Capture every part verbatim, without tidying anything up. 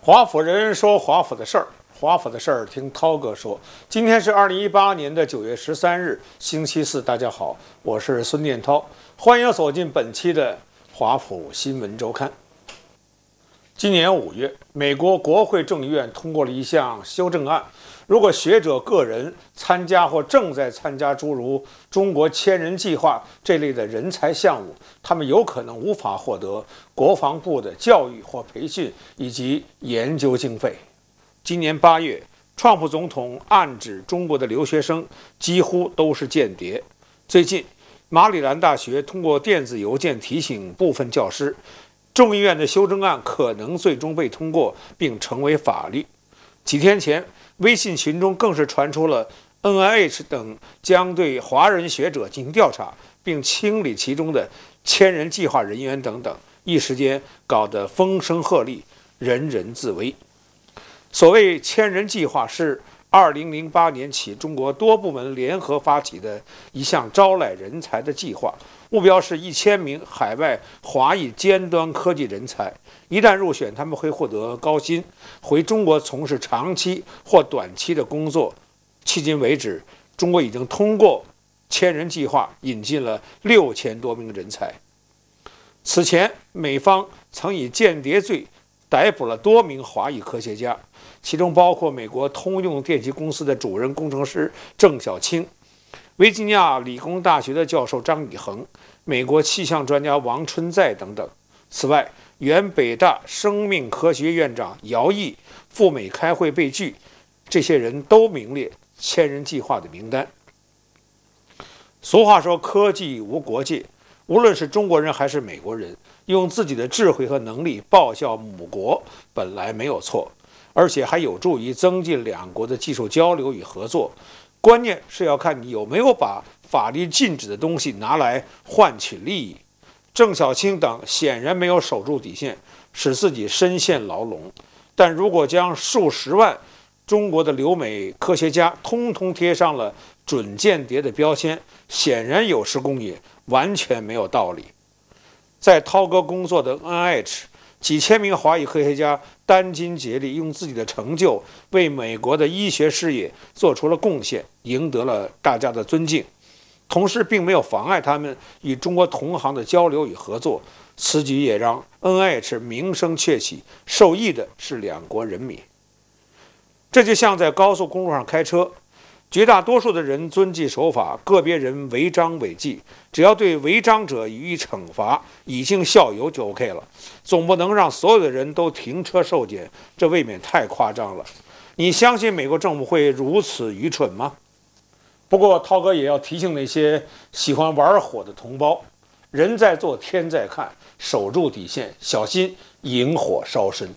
华府人人说华府的事儿，华府的事儿听涛哥说。今天是二零一八年的九月十三日，星期四。大家好，我是孙念涛，欢迎走进本期的华府新闻周刊。今年五月，美国国会众议院通过了一项修正案，如果学者个人参加或正在参加诸如中国千人计划这类的人才项目，他们有可能无法获得国防部的教育或培训以及研究经费。今年八月，川普总统暗指中国的留学生几乎都是间谍。最近，马里兰大学通过电子邮件提醒部分教师，众议院的修正案可能最终被通过并成为法律。几天前，微信群中更是传出了 N I H 等将对华人学者进行调查，并清理其中的千人计划人员等等，一时间搞得风声鹤唳，人人自危。所谓千人计划是二零零八年起中国多部门联合发起的一项招揽人才的计划，目标是一千名海外华裔尖端科技人才，一旦入选，他们会获得高薪，回中国从事长期或短期的工作。迄今为止，中国已经通过千人计划引进了六千多名人才。此前，美方曾以间谍罪逮捕了多名华裔科学家，其中包括美国通用电气公司的主任工程师郑小清、维吉尼亚理工大学的教授张以恒、美国气象专家王春在等等。此外，原北大生命科学院长姚毅赴美开会被拒，这些人都名列千人计划的名单。俗话说，科技无国界，无论是中国人还是美国人，用自己的智慧和能力报效母国本来没有错，而且还有助于增进两国的技术交流与合作。关键是要看你有没有把法律禁止的东西拿来换取利益。郑小清等显然没有守住底线，使自己深陷牢笼。但如果将数十万中国的留美科学家通通贴上了准间谍的标签，显然有失公允，完全没有道理。在涛哥工作的 N I H， 几千名华裔科学家殚精竭力，用自己的成就为美国的医学事业做出了贡献，赢得了大家的尊敬。同时，并没有妨碍他们与中国同行的交流与合作。此举也让 N I H 名声鹊起，受益的是两国人民。这就像在高速公路上开车，绝大多数的人遵纪守法，个别人违章违纪，只要对违章者予以惩罚，以儆效尤就 OK 了。总不能让所有的人都停车受检，这未免太夸张了。你相信美国政府会如此愚蠢吗？不过涛哥也要提醒那些喜欢玩火的同胞，人在做天在看，守住底线，小心引火烧身。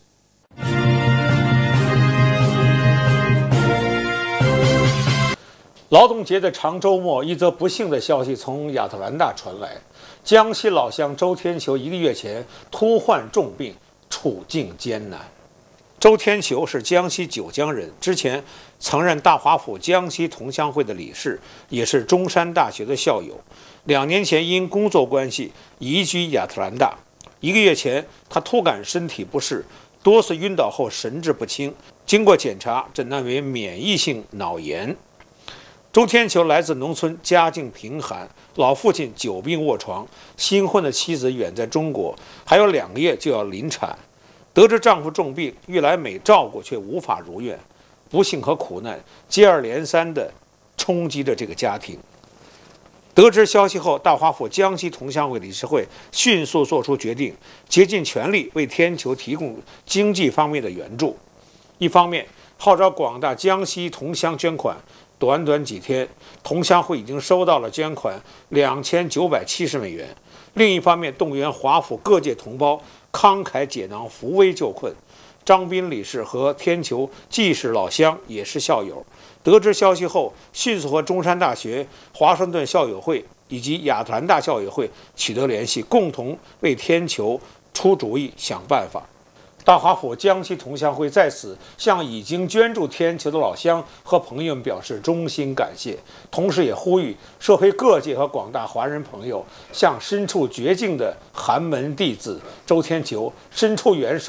劳动节的长周末，一则不幸的消息从亚特兰大传来：江西老乡周天球一个月前突患重病，处境艰难。周天球是江西九江人，之前曾任大华府江西同乡会的理事，也是中山大学的校友。两年前因工作关系移居亚特兰大。一个月前，他突感身体不适，多次晕倒后神志不清，经过检查诊断为免疫性脑炎。周天球来自农村，家境贫寒，老父亲久病卧床，新婚的妻子远在中国，还有两个月就要临产。得知丈夫重病，欲来美照顾，却无法如愿。不幸和苦难接二连三地冲击着这个家庭。得知消息后，大华府江西同乡会理事会迅速做出决定，竭尽全力为天球提供经济方面的援助。一方面号召广大江西同乡捐款，短短几天，同乡会已经收到了捐款两千九百七十美元。另一方面，动员华府各界同胞慷慨解囊，扶危救困。张斌理事和天球既是老乡，也是校友。得知消息后，迅速和中山大学、华盛顿校友会以及亚特兰大校友会取得联系，共同为天球出主意、想办法。大华府江西同乡会在此向已经捐助天球的老乡和朋友们表示衷心感谢，同时也呼吁社会各界和广大华人朋友向身处绝境的寒门弟子周天球伸出援手，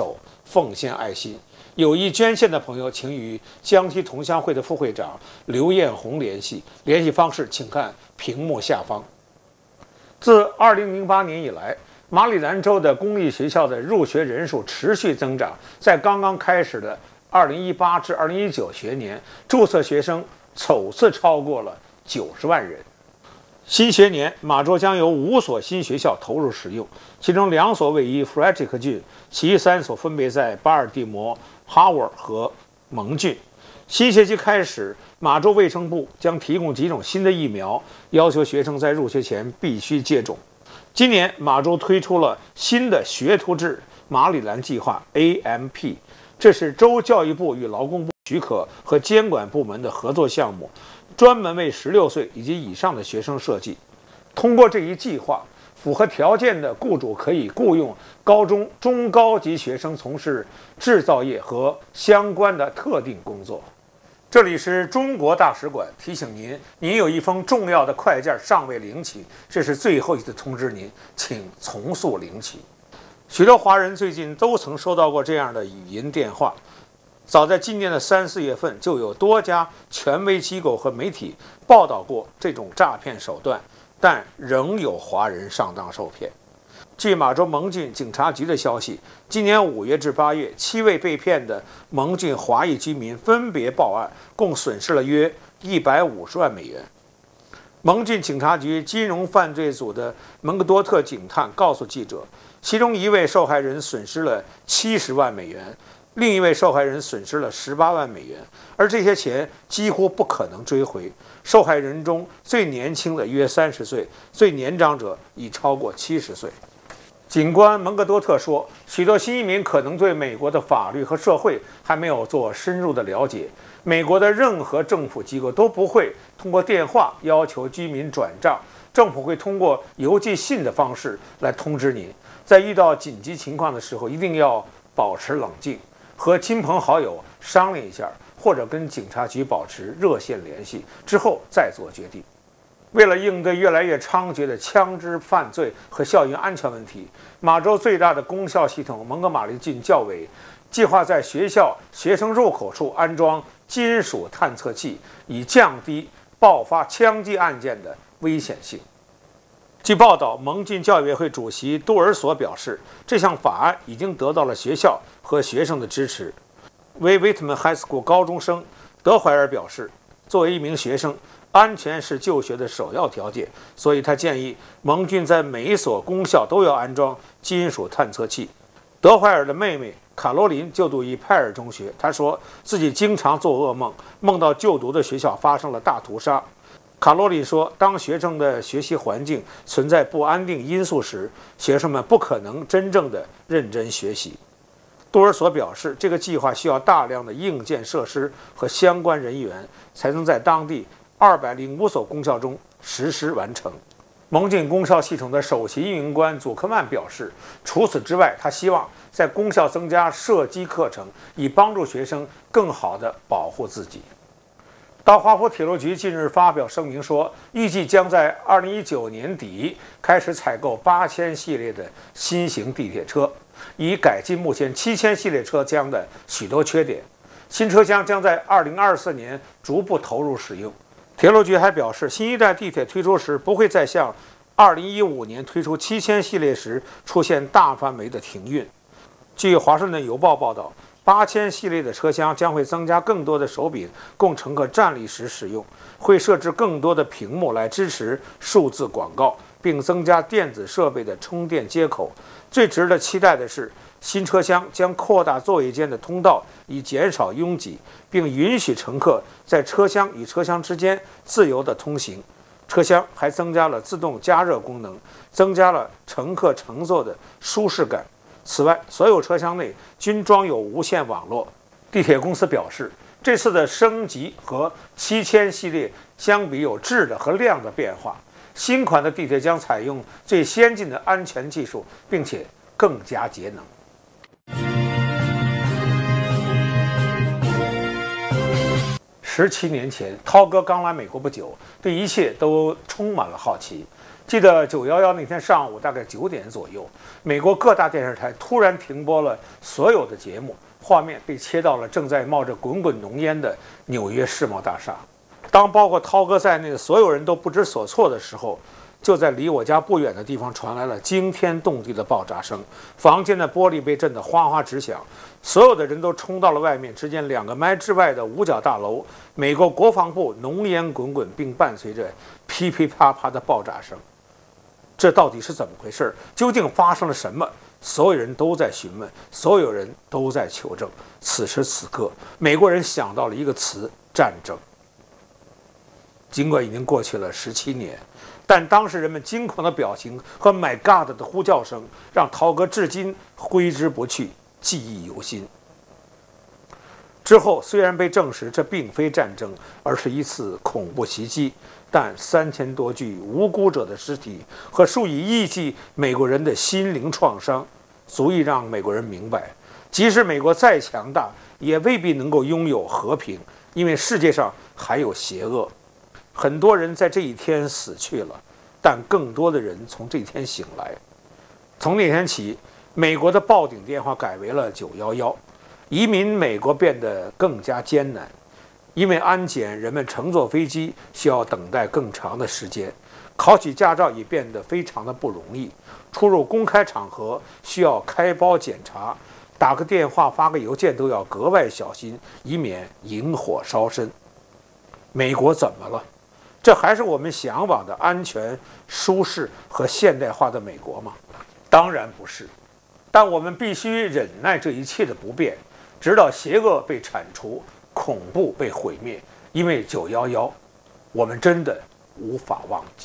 奉献爱心。有意捐献的朋友，请与江西同乡会的副会长刘艳红联系，联系方式请看屏幕下方。自二零零八年以来，马里兰州的公立学校的入学人数持续增长，在刚刚开始的二零一八至二零一九学年，注册学生首次超过了九十万人。新学年，马州将有五所新学校投入使用，其中两所位于弗莱奇克郡，其余三所分别在巴尔的摩、哈沃尔和蒙郡。新学期开始，马州卫生部将提供几种新的疫苗，要求学生在入学前必须接种。今年，马州推出了新的学徒制马里兰计划 A M P， 这是州教育部与劳工部许可和监管部门的合作项目，专门为十六岁以及以上的学生设计。通过这一计划，符合条件的雇主可以雇佣高中、中高级学生从事制造业和相关的特定工作。这里是中国大使馆提醒您，您有一封重要的快件尚未领取，这是最后一次通知您，请从速领取。许多华人最近都曾收到过这样的语音电话。早在今年的三四月份，就有多家权威机构和媒体报道过这种诈骗手段，但仍有华人上当受骗。据马州蒙郡警察局的消息，今年五月至八月，七位被骗的蒙郡华裔居民分别报案，共损失了约一百五十万美元。蒙郡警察局金融犯罪组的蒙格多特警探告诉记者，其中一位受害人损失了七十万美元，另一位受害人损失了十八万美元，而这些钱几乎不可能追回。受害人中最年轻的约三十岁，最年长者已超过七十岁。警官蒙格多特说，许多新移民可能对美国的法律和社会还没有做深入的了解。美国的任何政府机构都不会通过电话要求居民转账，政府会通过邮寄信的方式来通知您。在遇到紧急情况的时候，一定要保持冷静，和亲朋好友商量一下，或者跟警察局保持热线联系，之后再做决定。为了应对越来越猖獗的枪支犯罪和校园安全问题，马州最大的公校系统蒙哥马利郡教委计划在学校学生入口处安装金属探测器，以降低爆发枪击案件的危险性。据报道，蒙郡教委会主席杜尔索表示，这项法案已经得到了学校和学生的支持。为威特曼 High School 高中生德怀尔表示，作为一名学生，安全是就学的首要条件，所以他建议蒙郡在每一所公校都要安装金属探测器。德怀尔的妹妹卡罗琳就读于派尔中学，她说自己经常做噩梦，梦到就读的学校发生了大屠杀。卡罗琳说，当学生的学习环境存在不安定因素时，学生们不可能真正的认真学习。杜尔索表示，这个计划需要大量的硬件设施和相关人员，才能在当地二百零五所公校中实施完成。蒙郡公校系统的首席运营官祖克曼表示，除此之外，他希望在公校增加射击课程，以帮助学生更好地保护自己。大华府铁路局近日发表声明说，预计将在二零一九年底开始采购八千系列的新型地铁车，以改进目前七千系列车厢的许多缺点。新车厢将在二零二四年逐步投入使用。铁路局还表示，新一代地铁推出时不会再像二零一五年推出七千系列时出现大范围的停运。据《华盛顿邮报》报道，八千系列的车厢将会增加更多的手柄，供乘客站立时使用，会设置更多的屏幕来支持数字广告，并增加电子设备的充电接口。最值得期待的是，新车厢将扩大座位间的通道，以减少拥挤，并允许乘客在车厢与车厢之间自由地通行。车厢还增加了自动加热功能，增加了乘客乘坐的舒适感。此外，所有车厢内均装有无线网络。地铁公司表示，这次的升级和七千系列相比有质的和量的变化。新款的地铁将采用最先进的安全技术，并且更加节能。十七年前，涛哥刚来美国不久，对一切都充满了好奇。 记得九一一那天上午大概九点左右，美国各大电视台突然停播了所有的节目，画面被切到了正在冒着滚滚浓烟的纽约世贸大厦。当包括涛哥在内的所有人都不知所措的时候，就在离我家不远的地方传来了惊天动地的爆炸声，房间的玻璃被震得哗哗直响，所有的人都冲到了外面。只见两个迈之外的五角大楼，美国国防部浓烟滚滚，并伴随着噼噼啪啪的爆炸声。这到底是怎么回事？究竟发生了什么？所有人都在询问，所有人都在求证。此时此刻，美国人想到了一个词：战争。尽管已经过去了十七年，但当时人们惊恐的表情和 "My God" 的呼叫声，让涛哥至今挥之不去，记忆犹新。之后虽然被证实这并非战争，而是一次恐怖袭击，但三千多具无辜者的尸体和数以亿计美国人的心灵创伤，足以让美国人明白，即使美国再强大，也未必能够拥有和平，因为世界上还有邪恶。很多人在这一天死去了，但更多的人从这一天醒来。从那天起，美国的报警电话改为了九一一，移民美国变得更加艰难，因为安检，人们乘坐飞机需要等待更长的时间，考取驾照也变得非常的不容易，出入公开场合需要开包检查，打个电话发个邮件都要格外小心，以免引火烧身。美国怎么了？这还是我们向往的安全、舒适和现代化的美国吗？当然不是。但我们必须忍耐这一切的不便，直到邪恶被铲除，恐怖被毁灭。因为九一一，我们真的无法忘记。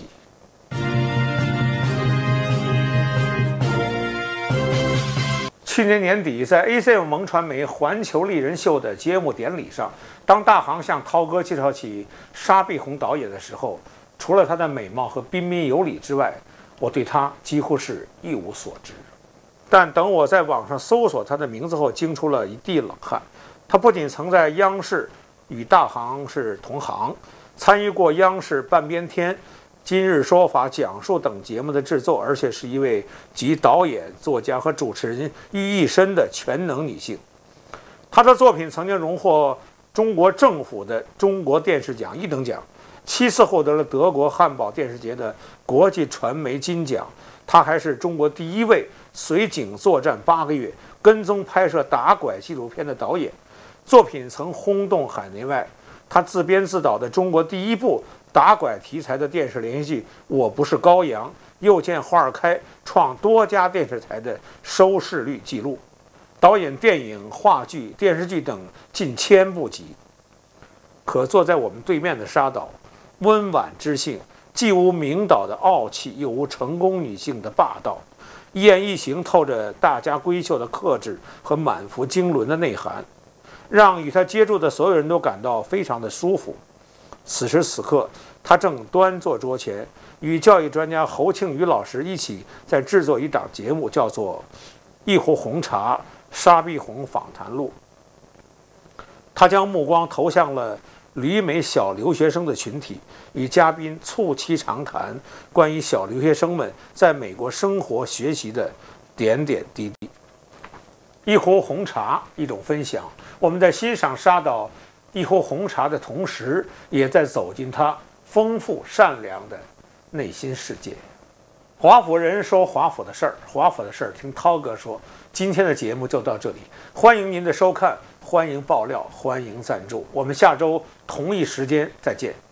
去年年底，在 A C M 萌传媒环球丽人秀的揭幕典礼上，当大航向涛哥介绍起沙碧红导演的时候，除了她的美貌和彬彬有礼之外，我对她几乎是一无所知。但等我在网上搜索她的名字后，惊出了一地冷汗。她不仅曾在央视与大航是同行，参与过央视半边天、今日说法、讲述等节目的制作，而且是一位集导演、作家和主持人于一身的全能女性。她的作品曾经荣获中国政府的中国电视奖一等奖，七次获得了德国汉堡电视节的国际传媒金奖。她还是中国第一位随警作战八个月、跟踪拍摄打拐纪录片的导演，作品曾轰动海内外。她自编自导的中国第一部打拐题材的电视连续剧《我不是羔羊》又见花儿开，创多家电视台的收视率纪录。导演电影、话剧、电视剧等近千部集。可坐在我们对面的沙岛，温婉知性，既无名导的傲气，又无成功女性的霸道，一言一行透着大家闺秀的克制和满腹经纶的内涵，让与她接触的所有人都感到非常的舒服。此时此刻，他正端坐桌前，与教育专家侯庆宇老师一起在制作一档节目，叫做《一壶红茶沙碧红访谈录》。他将目光投向了旅美小留学生的群体，与嘉宾促膝长谈关于小留学生们在美国生活学习的点点滴滴。一壶红茶，一种分享。我们在欣赏沙岛一壶红茶的同时，也在走进他丰富善良的内心世界。华府人说华府的事儿，华府的事儿听涛哥说。今天的节目就到这里，欢迎您的收看，欢迎爆料，欢迎赞助。我们下周同一时间再见。